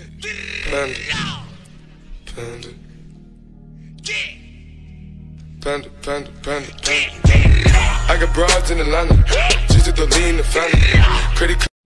I got broads in Atlanta, just to lean the family. Credit